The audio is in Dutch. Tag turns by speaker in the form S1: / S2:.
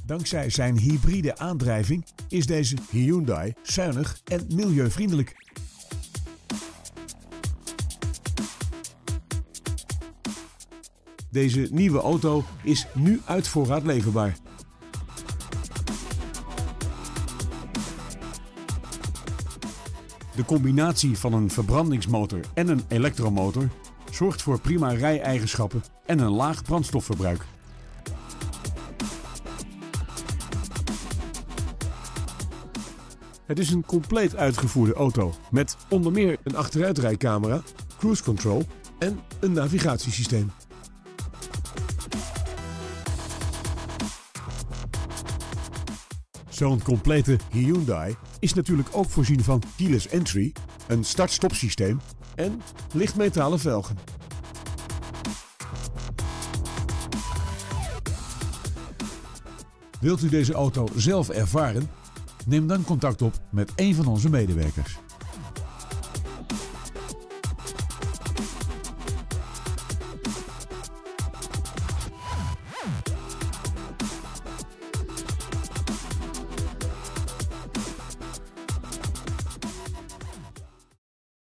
S1: Dankzij zijn hybride aandrijving is deze Hyundai zuinig en milieuvriendelijk. Deze nieuwe auto is nu uit voorraad leverbaar. De combinatie van een verbrandingsmotor en een elektromotor zorgt voor prima rij-eigenschappen en een laag brandstofverbruik. Het is een compleet uitgevoerde auto met onder meer een achteruitrijcamera, cruise control en een navigatiesysteem. Zo'n complete Hyundai is natuurlijk ook voorzien van keyless entry, een start-stop systeem en lichtmetalen velgen. Wilt u deze auto zelf ervaren? Neem dan contact op met een van onze medewerkers.